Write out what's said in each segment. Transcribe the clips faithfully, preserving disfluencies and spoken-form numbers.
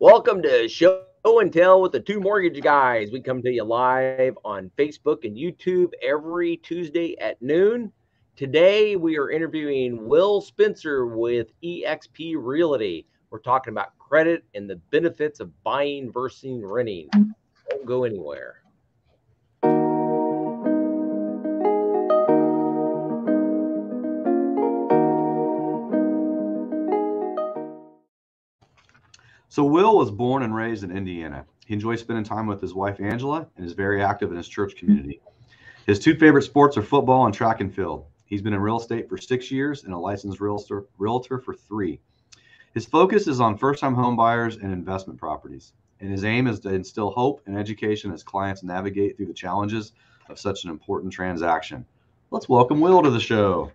Welcome to Show and Tell with the Two Mortgage Guys. We come to you live on Facebook and YouTube every Tuesday at noon. Today, we are interviewing Will Spencer with E X P Realty. We're talking about credit and the benefits of buying versus renting. Don't go anywhere. So Will was born and raised in Indiana. He enjoys spending time with his wife, Angela, and is very active in his church community. His two favorite sports are football and track and field. He's been in real estate for six years and a licensed realtor, realtor for three. His focus is on first-time home buyers and investment properties, and his aim is to instill hope and education as clients navigate through the challenges of such an important transaction. Let's welcome Will to the show.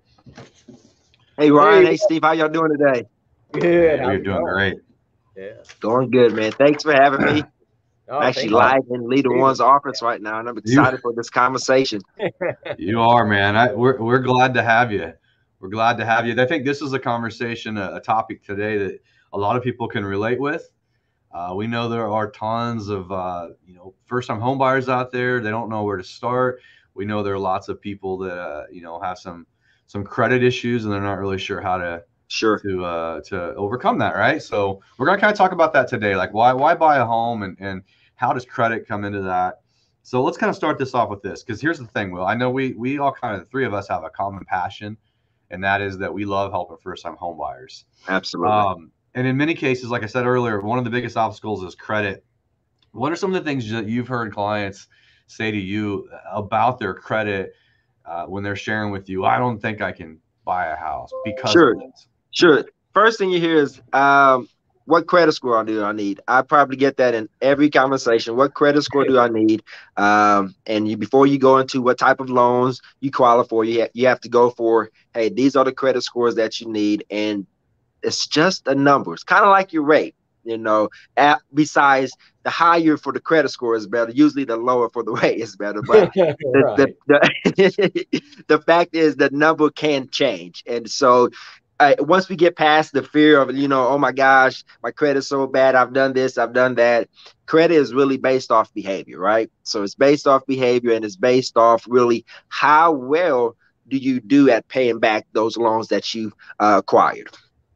Hey, Ryan. Hey, hey Steve. How y'all doing today? Good. We're doing great. Yeah. Going good, man. Thanks for having me. Oh, I'm actually live in LeaderOne's office right now, and I'm excited you, for this conversation. You are, man. I, we're we're glad to have you. We're glad to have you. I think this is a conversation, a, a topic today that a lot of people can relate with. Uh, we know there are tons of uh, you know first-time home buyers out there. They don't know where to start. We know there are lots of people that uh, you know have some some credit issues, and they're not really sure how to. Sure. To uh, to overcome that, right? So we're gonna kind of talk about that today, like why why buy a home and and how does credit come into that? So let's kind of start this off with this, because here's the thing, Will. I know we we all kind of the three of us have a common passion, and that is that we love helping first-time home buyers. Absolutely. Um, and in many cases, like I said earlier, one of the biggest obstacles is credit. What are some of the things that you've heard clients say to you about their credit uh, when they're sharing with you? I don't think I can buy a house because sure. of this. Sure. First thing you hear is, um, what credit score do I need? I probably get that in every conversation. What credit score do I need? Um, and you, before you go into what type of loans you qualify for, you, ha you have to go for, hey, these are the credit scores that you need. And it's just a number. It's kind of like your rate, you know, at, besides the higher for the credit score is better. Usually the lower for the rate is better. But the, right. the, the, the fact is the number can change. And so Uh, once we get past the fear of, you know, oh my gosh, my credit's so bad, I've done this, I've done that. Credit is really based off behavior, right? So it's based off behavior, and it's based off really how well do you do at paying back those loans that you uh, acquired.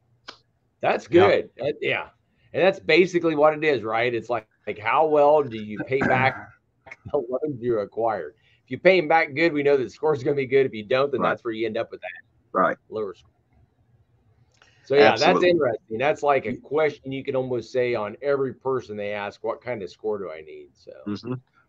That's good. Yeah. That, yeah. And that's basically what it is, right? It's like, like how well do you pay back the loans you acquired? If you pay them back good, we know that the score is going to be good. If you don't, then right. that's where you end up with that. Right. Lower score. So, yeah, Absolutely. That's interesting. That's like a question you can almost say on every person they ask, what kind of score do I need? So, mm-hmm.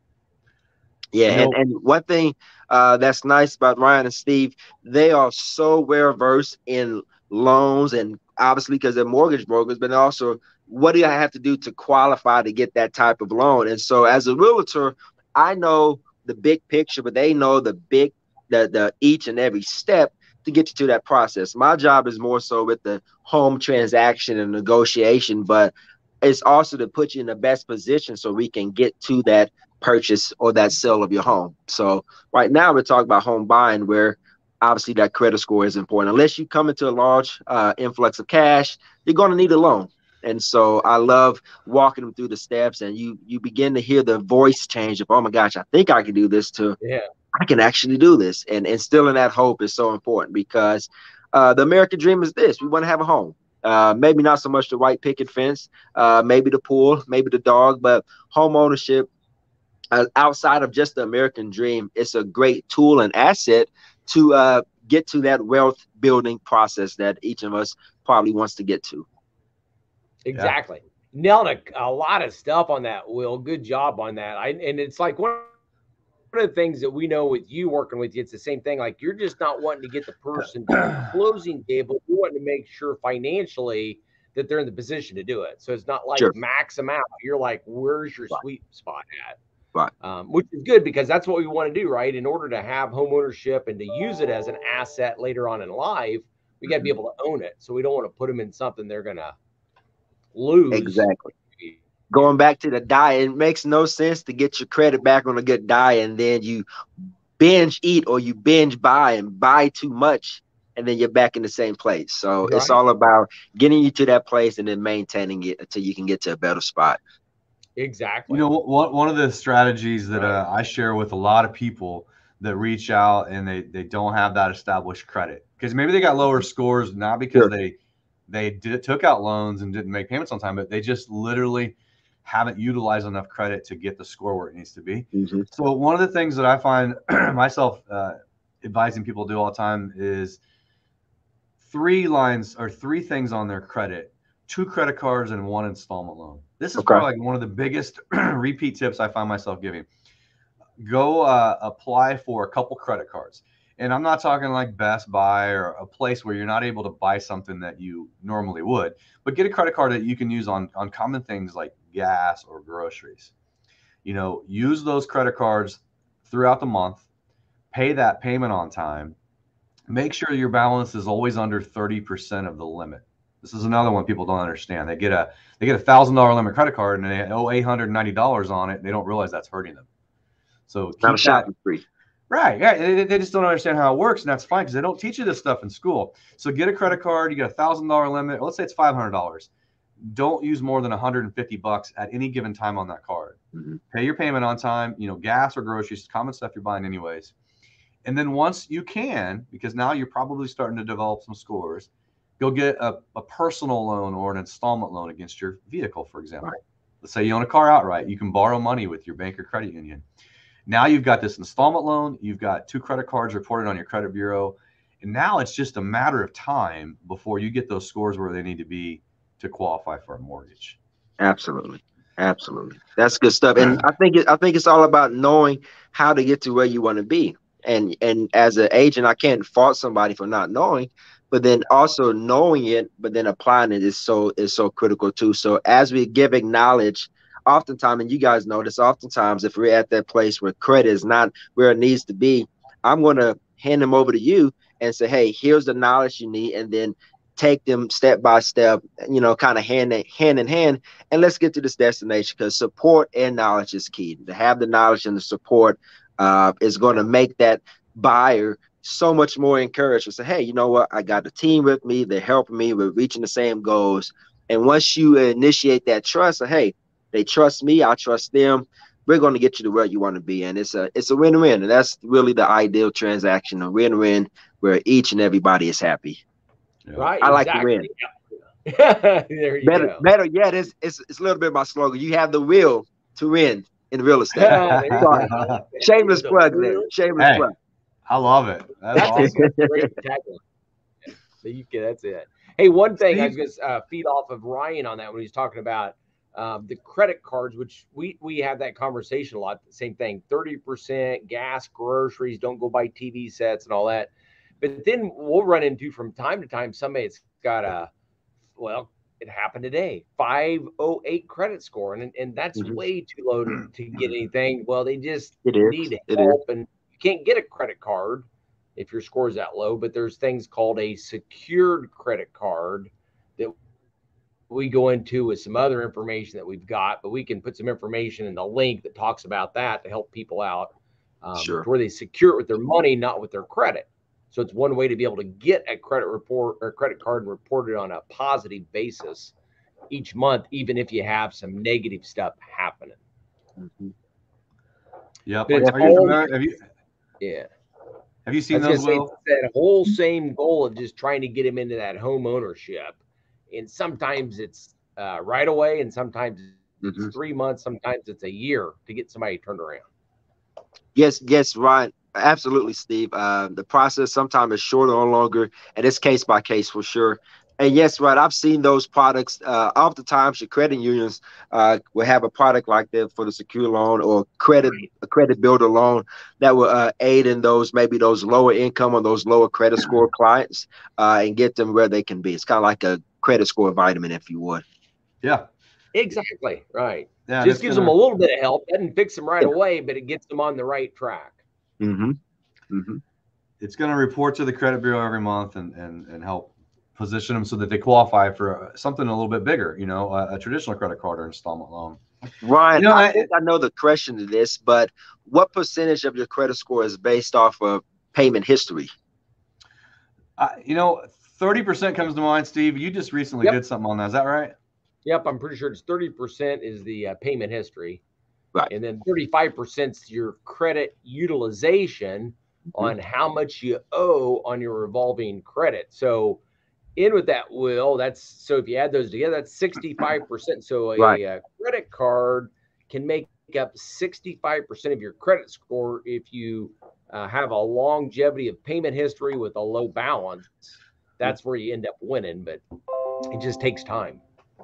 Yeah. You know, and, and one thing uh, that's nice about Ryan and Steve, they are so well versed in loans, and obviously because they're mortgage brokers, but also what do I have to do to qualify to get that type of loan? And so as a realtor, I know the big picture, but they know the big, the, the each and every step to get you to that process. My job is more so with the home transaction and negotiation, but it's also to put you in the best position so we can get to that purchase or that sale of your home. So right now we're talking about home buying, where obviously that credit score is important. Unless you come into a large uh, influx of cash, you're going to need a loan. And so I love walking them through the steps, and you you begin to hear the voice change of, oh my gosh, I think I can do this too. Yeah. I can actually do this. And instilling that hope is so important, because uh, the American dream is this. We want to have a home. Uh, maybe not so much the white picket fence, uh, maybe the pool, maybe the dog, but home ownership uh, outside of just the American dream, it's a great tool and asset to uh, get to that wealth building process that each of us probably wants to get to. Exactly. Yeah. Nailed a, a lot of stuff on that, Will. Good job on that. I, and it's like one One of the things that we know with you working with you, it's the same thing. Like, you're just not wanting to get the person to the closing table. You want to make sure financially that they're in the position to do it. So it's not like Sure. max them out. You're like, where's your Right. sweet spot at? Right. Um, which is good, because that's what we want to do, right? In order to have home ownership and to use it as an asset later on in life, we got to be able to own it. So we don't want to put them in something they're going to lose. Exactly. Going back to the diet, it makes no sense to get your credit back on a good diet and then you binge eat or you binge buy and buy too much and then you're back in the same place. So Right. it's all about getting you to that place and then maintaining it until you can get to a better spot. Exactly. You know, one one of the strategies that Right. uh, I share with a lot of people that reach out and they they don't have that established credit, because maybe they got lower scores, not because Sure. they they did took out loans and didn't make payments on time, but they just literally haven't utilized enough credit to get the score where it needs to be. Mm-hmm. So one of the things that I find myself uh, advising people to do all the time is three lines or three things on their credit: two credit cards and one installment loan. This is Okay. probably like one of the biggest repeat tips I find myself giving. Go uh, apply for a couple credit cards. And I'm not talking like Best Buy or a place where you're not able to buy something that you normally would, but get a credit card that you can use on, on common things like gas or groceries. You know, use those credit cards throughout the month, pay that payment on time, make sure your balance is always under thirty percent of the limit. This is another one people don't understand. They get a they get a thousand dollar limit credit card and they owe eight hundred ninety dollars on it. And they don't realize that's hurting them. So Not a keep that shopping spree. right. Yeah, they, they just don't understand how it works, and that's fine because they don't teach you this stuff in school. So get a credit card. You get a thousand dollar limit. Let's say it's five hundred dollars. Don't use more than one hundred fifty bucks at any given time on that card. Mm-hmm. Pay your payment on time. You know, gas or groceries, common stuff you're buying anyways. And then once you can, because now you're probably starting to develop some scores, go get a, a personal loan or an installment loan against your vehicle, for example. Right. Let's say you own a car outright. You can borrow money with your bank or credit union. Now you've got this installment loan. You've got two credit cards reported on your credit bureau. And now it's just a matter of time before you get those scores where they need to be to qualify for a mortgage. Absolutely. Absolutely. That's good stuff. And I think it, I think it's all about knowing how to get to where you want to be. And and as an agent, I can't fault somebody for not knowing, but then also knowing it, but then applying it is so is so critical too. So as we giving knowledge, oftentimes, and you guys know this, oftentimes if we're at that place where credit is not where it needs to be, I'm going to hand them over to you and say, hey, here's the knowledge you need, and then take them step by step, you know, kind of hand in hand in hand, and let's get to this destination, because support and knowledge is key. To have the knowledge and the support uh, is going to make that buyer so much more encouraged to say, hey, you know what? I got the team with me. They're helping me. We're reaching the same goals. And once you initiate that trust, say, hey, they trust me, I trust them. We're going to get you to where you want to be. And it's a it's a win-win. And that's really the ideal transaction, a win-win where each and everybody is happy. Yeah. Right. I like exactly. to win. There you Better, go. better yet, it's, it's it's a little bit my slogan. You have the will to win in real estate. There you Sorry. go. Shameless The plug there. will. Shameless Hey, plug. I love it. That's That's awesome. a great tagline. Yeah, you can- That's it. Hey, one thing I was Steve? going to uh, feed off of Ryan on that when he's talking about um, the credit cards, which we we have that conversation a lot. Same thing, thirty percent gas, groceries, don't go buy T V sets and all that. But then we'll run into from time to time somebody that's got a, well, it happened today, five oh eight credit score. And, and that's Mhm. way too low to, to get anything. Well, they just It is. need It help, and you can't get a credit card if your score is that low, but there's things called a secured credit card that we go into with some other information that we've got, but we can put some information in the link that talks about that to help people out, um, Sure. to where they secure it with their money, not with their credit. So it's one way to be able to get a credit report or credit card and report it on a positive basis each month, even if you have some negative stuff happening. Mhm. Yep. But it's Are you all- familiar? Have you Yeah. have you I seen was gonna those, say, Will? it's that whole same goal of just trying to get him into that home ownership. And sometimes it's uh, right away, and sometimes it's Mhm. three months, sometimes it's a year to get somebody turned around. Yes, yes, Ryan. Absolutely, Steve. Uh, the process sometimes is shorter or longer, and it's case by case for sure. And yes, right. I've seen those products. Uh, oftentimes, your credit unions uh, will have a product like that for the secure loan or credit a credit builder loan that will uh, aid in those maybe those lower income or those lower credit score clients uh, and get them where they can be. It's kind of like a credit score vitamin, if you would. Yeah. Exactly. Right. Yeah. and Just it's gives gonna- them a little bit of help. Doesn't fix them right Yeah. away, but it gets them on the right track. Mm-hmm. Mm-hmm. It's going to report to the credit bureau every month and, and, and help position them so that they qualify for something a little bit bigger, you know, a, a traditional credit card or installment loan. Ryan, You know, I I- think I know the question to this, but what percentage of your credit score is based off of payment history? Uh, you know, thirty percent comes to mind, Steve. You just recently Yep. did something on that. Is that right? Yep, I'm pretty sure it's thirty percent is the uh, payment history. Right. And then thirty-five percent is your credit utilization Mm-hmm. on how much you owe on your revolving credit. So in with that, Will, that's so if you add those together, that's sixty-five percent. So a, Right. a credit card can make up sixty-five percent of your credit score if you uh, have a longevity of payment history with a low balance. That's where you end up winning, but it just takes time.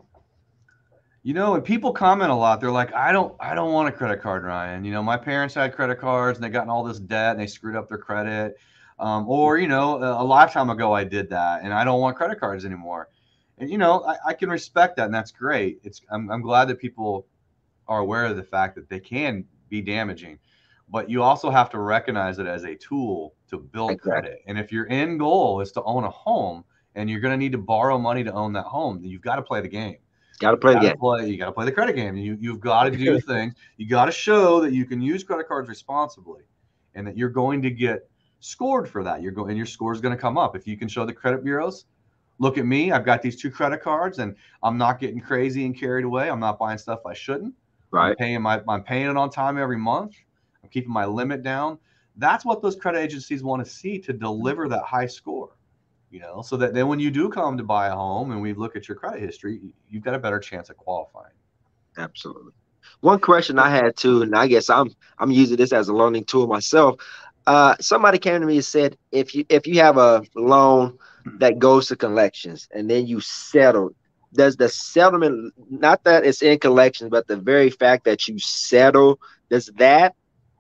You know, and people comment a lot. They're like, I don't, I don't want a credit card, Ryan. You know, my parents had credit cards and they got in all this debt and they screwed up their credit. Um, or, you know, a, a lifetime ago I did that and I don't want credit cards anymore. And, you know, I, I can respect that and that's great. It's, I'm, I'm glad that people are aware of the fact that they can be damaging, but you also have to recognize it as a tool to build Exactly. credit. And if your end goal is to own a home and you're going to need to borrow money to own that home, then you've got to play the game. Got to play You the gotta game. play, you got to play the credit game. You, you've got to do things. You got to show that you can use credit cards responsibly and that you're going to get scored for that. You're going, and your score is going to come up. If you can show the credit bureaus, look at me, I've got these two credit cards and I'm not getting crazy and carried away. I'm not buying stuff I shouldn't. Right. I'm paying my, I'm paying it on time every month. I'm keeping my limit down. That's what those credit agencies want to see to deliver that high score. You know, so that then when you do come to buy a home and we look at your credit history, you've got a better chance of qualifying. Absolutely. One question I had too, and I guess I'm I'm using this as a learning tool myself. Uh, somebody came to me and said, if you if you have a loan that goes to collections and then you settle, does the settlement, not that it's in collections, but the very fact that you settle, does that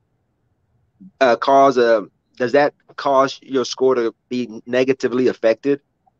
uh, cause a does that cause your score to be negatively affected?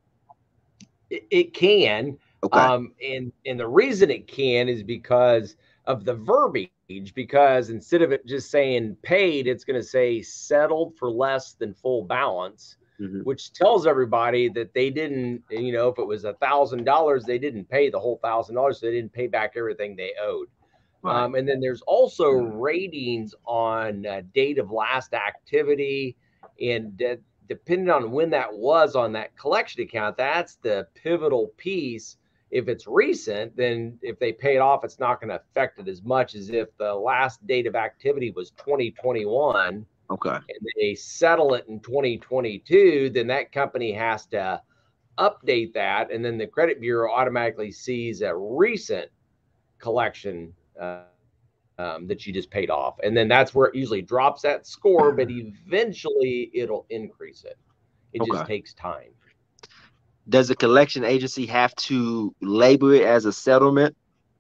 It, it can. Okay. Um, and, and the reason it can is because of the verbiage, because instead of it just saying paid, it's going to say settled for less than full balance, mm-hmm. which tells everybody that they didn't, you know, if it was a thousand dollars, they didn't pay the whole thousand dollars. So they didn't pay back everything they owed. Right. Um, and then there's also ratings on uh, date of last activity, and uh, depending on when that was on that collection account, that's the pivotal piece. If it's recent, then if they pay it off, it's not going to affect it as much as if the last date of activity was twenty twenty-one. Okay. And they settle it in twenty twenty-two, then that company has to update that. And then the credit bureau automatically sees a recent collection uh, um, that you just paid off. And then that's where it usually drops that score, but eventually it'll increase it. It okay. just takes time. Does the collection agency have to label it as a settlement?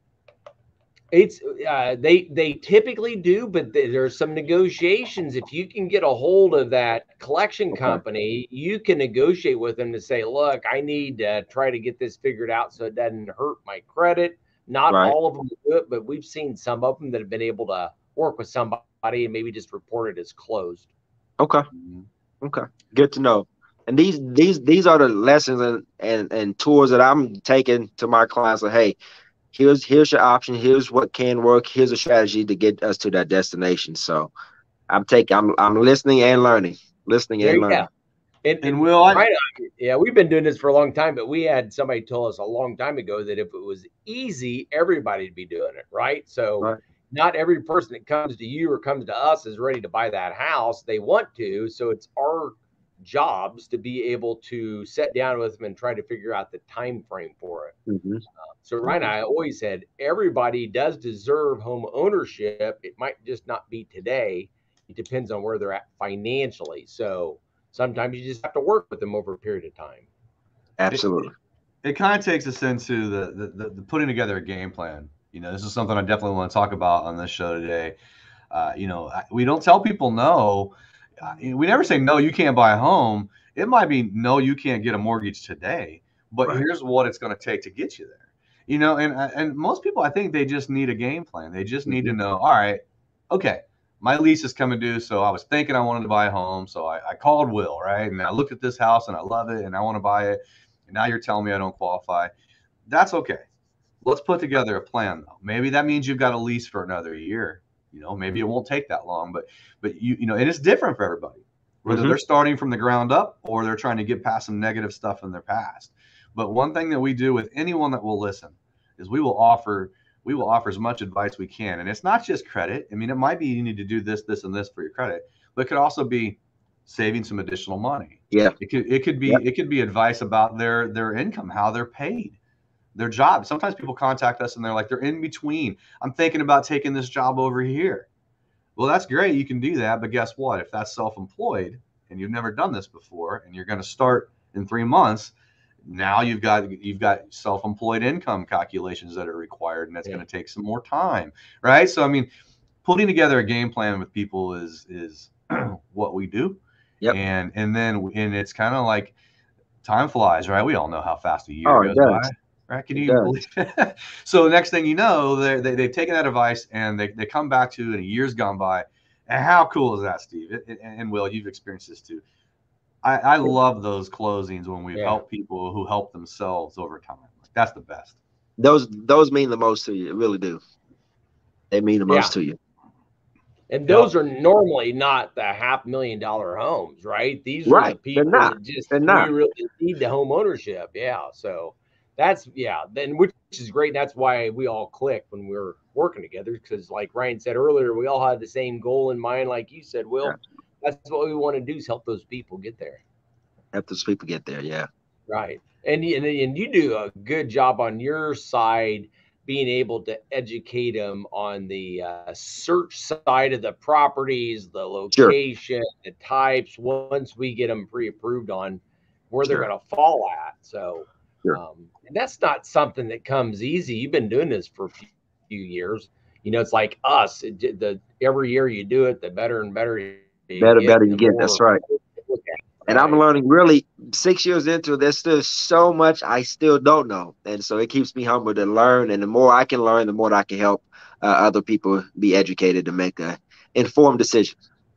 It's uh, they they typically do, but there's some negotiations. If you can get a hold of that collection company, okay. you can negotiate with them to say, look, I need to try to get this figured out so it doesn't hurt my credit. Not right. all of them do it, but we've seen some of them that have been able to work with somebody and maybe just report it as closed. Okay. Mm-hmm. Okay. Good to know. And these these these are the lessons and, and, and tools that I'm taking to my clients. Like, hey, here's here's your option. Here's what can work. Here's a strategy to get us to that destination. So I'm taking I'm I'm listening and learning. Listening there and learning. Go. And, and, and Will, I, right, yeah, we've been doing this for a long time, but we had somebody tell us a long time ago that if it was easy, everybody'd be doing it, right? So right. not every person that comes to you or comes to us is ready to buy that house. They want to, so it's our jobs to be able to sit down with them and try to figure out the time frame for it. Mm-hmm. Uh, so Ryan, I always said everybody does deserve home ownership. It might just not be today. It depends on where they're at financially. So sometimes you just have to work with them over a period of time. Absolutely. It, it kind of takes us into the, the, the, the putting together a game plan. You know, this is something I definitely want to talk about on this show today. Uh, you know, we don't tell people no. Uh, we never say, no, you can't buy a home. It might be, no, you can't get a mortgage today, but right. here's what it's going to take to get you there. You know, and and most people, I think they just need a game plan. They just need mm-hmm. to know, all right, okay, my lease is coming due, so I was thinking I wanted to buy a home, so I, I called Will, right? And I looked at this house, and I love it, and I want to buy it, and now you're telling me I don't qualify. That's okay. Let's put together a plan, though. Maybe that means you've got a lease for another year. You know, maybe it won't take that long, but but you you know, and it's different for everybody. whether Mhm. they're starting from the ground up or they're trying to get past some negative stuff in their past. But one thing that we do with anyone that will listen is we will offer we will offer as much advice we can. And it's not just credit. I mean, it might be you need to do this, this, and this for your credit, but it could also be saving some additional money. Yeah. It could it could be Yep. it could be advice about their their income, how they're paid, their job. Sometimes people contact us and they're like, they're in between. I'm thinking about taking this job over here. Well, that's great. You can do that. But guess what? If that's self-employed and you've never done this before and you're going to start in three months, now you've got you've got self-employed income calculations that are required, and that's Yeah. going to take some more time, right? So I mean, putting together a game plan with people is is what we do. Yep. And and then and it's kind of like time flies, right? We all know how fast a year Oh, it goes does. by, right? Can It you does. believe it? So next thing you know, they they they've taken that advice and they they come back to it, and a year's gone by. And how cool is that, Steve? It, it, and Will, you've experienced this too. I, I love those closings when we've Yeah. helped people who help themselves over time. That's the best. Those those mean the most to you. It really do. They mean the Yeah. most to you. And those are normally not the half million dollar homes, right? These are the Right. They're people not. that just They're we not. really need the home ownership. Yeah. So that's yeah, then which is great. That's why we all click when we we're working together. Because like Ryan said earlier, we all had the same goal in mind, like you said, Will. That's what we want to do is help those people get there. Help those people get there. Yeah. Right. And, and and you do a good job on your side being able to educate them on the uh, search side of the properties, the Sure. location, the types, once we get them pre-approved on where they're Sure. going to fall at. So Sure. um, and that's not something that comes easy. You've been doing this for a few years. You know, it's like us. It, the every year you do it, the better and better you Better, get, better and you the get. more That's right. And I'm right. learning really six years into it, there's still so much I still don't know. And so it keeps me humble to learn. And the more I can learn, the more I can help uh, other people be educated to make a informed decision.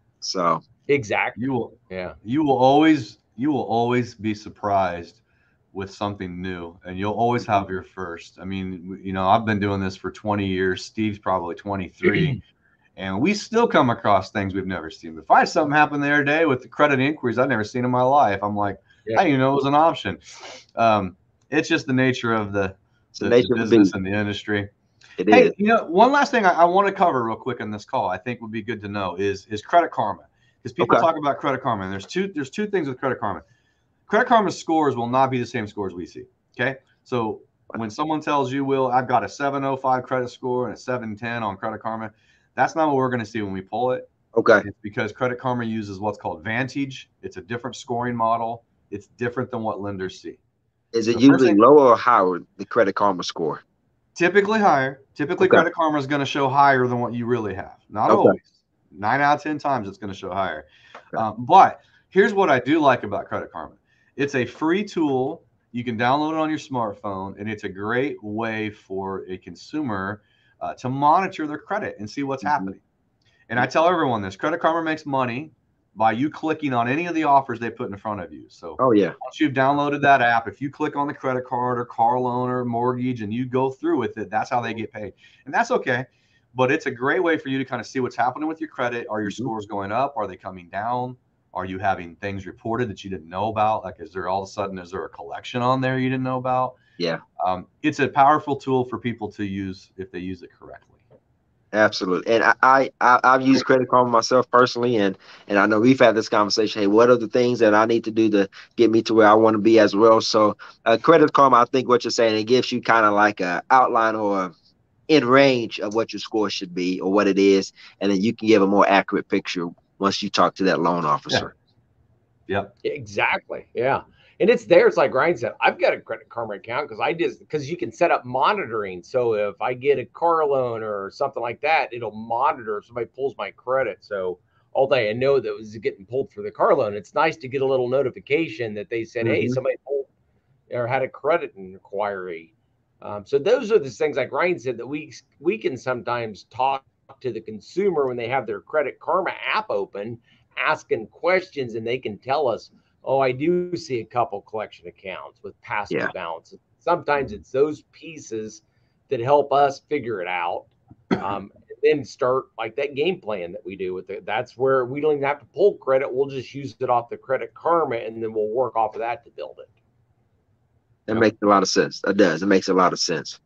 So Exactly. You will Yeah. you will always you will always be surprised with something new, and you'll always have your first. I mean, you know, I've been doing this for twenty years. Steve's probably twenty-three. And we still come across things we've never seen. If I had something happen the other day with the credit inquiries I've never seen in my life, I'm like, Yeah. I didn't even know it was an option. Um, it's just the nature of the, it's the the, nature the of the business beast. and the industry. It Hey, is. you know, one last thing I, I want to cover real quick on this call, I think would be good to know is is Credit Karma. Because people Okay. talk about Credit Karma, and there's two there's two things with Credit Karma. Credit Karma's scores will not be the same scores we see. Okay, so when someone tells you, Will, I've got a seven oh five credit score and a seven ten on Credit Karma, that's not what we're going to see when we pull it. Okay. It's because Credit Karma uses what's called Vantage. It's a different scoring model. It's different than what lenders see. Is it So first usually thing, lower or higher, the Credit Karma score? typically higher. Typically, Okay. Credit Karma is going to show higher than what you really have. Not Okay. always. Nine out of ten times it's going to show higher. Um, but here's what I do like about Credit Karma. It's a free tool. You can download it on your smartphone, and it's a great way for a consumer uh, to monitor their credit and see what's Mhm. happening. And I tell everyone this: Credit Karma makes money by you clicking on any of the offers they put in front of you. So Oh, yeah. once you've downloaded that app, if you click on the credit card or car loan or mortgage and you go through with it, that's how they get paid. And that's okay. But it's a great way for you to kind of see what's happening with your credit. Are your Mhm. scores going up? Are they coming down? Are you having things reported that you didn't know about? Like, is there all of a sudden, is there a collection on there you didn't know about? Yeah. Um, it's a powerful tool for people to use if they use it correctly. Absolutely. And I, I, I I've used Credit Karma myself personally, and and I know we've had this conversation. Hey, what are the things that I need to do to get me to where I want to be as well? So uh, Credit Karma, I think what you're saying, it gives you kind of like a outline or a in range of what your score should be or what it is, and then you can give a more accurate picture once you talk to that loan officer. Yep. Exactly. Yeah. And it's there. It's like Ryan said, I've got a Credit Karma account because I just because you can set up monitoring. So if I get a car loan or something like that, it'll monitor if somebody pulls my credit. So all day I know that was getting pulled for the car loan. It's nice to get a little notification that they said, hey, Mhm. somebody pulled or had a credit inquiry. Um, so those are the things like Ryan said that we we can sometimes talk to the consumer when they have their Credit Karma app open, asking questions, and they can tell us, oh, I do see a couple collection accounts with past Yeah. due balances. Sometimes it's those pieces that help us figure it out. Um, then start like that game plan that we do with it. That's where we don't even have to pull credit. We'll just use it off the Credit Karma, and then we'll work off of that to build it. That yep. makes a lot of sense. That does. It makes a lot of sense.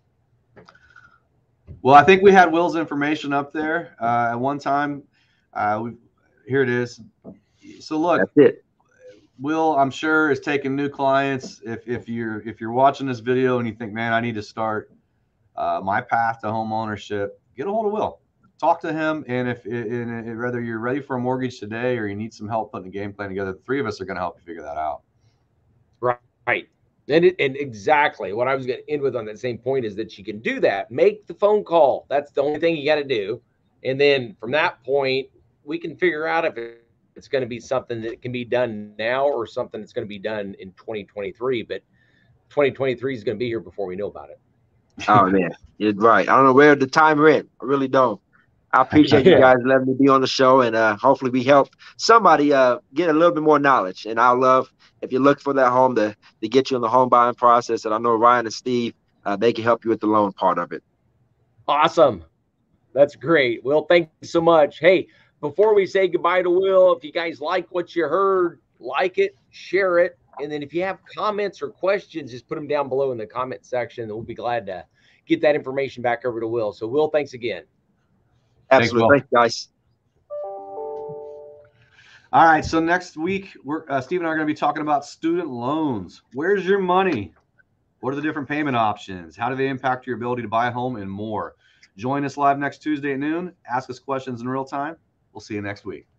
Well, I think we had Will's information up there uh, at one time. Uh, we here it is. So look, that's it. Will, I'm sure, is taking new clients. If if you're if you're watching this video and you think, man, I need to start uh, my path to home ownership, get a hold of Will. Talk to him, and if and whether you're ready for a mortgage today or you need some help putting a game plan together, the three of us are going to help you figure that out. Right. And, it, and exactly what I was going to end with on that same point is that you can do that. Make the phone call. That's the only thing you got to do. And then from that point, we can figure out if it's going to be something that can be done now or something that's going to be done in twenty twenty-three. But twenty twenty-three is going to be here before we know about it. Oh, man. You're right. I don't know where the time went. I really don't. I appreciate you guys letting me be on the show, and uh, hopefully we help somebody uh, get a little bit more knowledge. And I love if you look for that home to, to get you in the home buying process. And I know Ryan and Steve, uh, they can help you with the loan part of it. Awesome. That's great. Will, thank you so much. Hey, before we say goodbye to Will, if you guys like what you heard, like it, share it. And then if you have comments or questions, just put them down below in the comment section. And we'll be glad to get that information back over to Will. So, Will, thanks again. Absolutely. Thanks, guys. All right. So next week, we're uh, Steve and I are going to be talking about student loans. Where's your money? What are the different payment options? How do they impact your ability to buy a home and more? Join us live next Tuesday at noon. Ask us questions in real time. We'll see you next week.